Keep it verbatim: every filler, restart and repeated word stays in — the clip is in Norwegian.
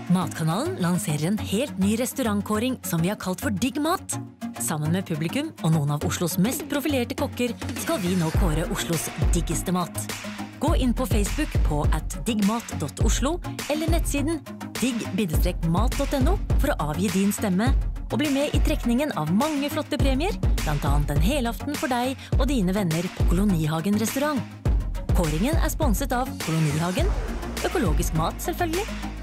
Matkanalen lanserer en helt ny restaurantkåring som vi har kalt for Digg Mat. Sammen med publikum og noen av Oslos mest profilerte kokker skal vi nå kåre Oslos diggeste mat. Gå inn på Facebook på at diggmat punktum oslo eller nettsiden digg mat punktum no for å avgi din stemme og bli med i trekningen av mange flotte premier, blant annet en helaften for deg og dine venner på Kolonihagen restaurant. Kåringen er sponset av Kolonihagen, økologisk mat selvfølgelig,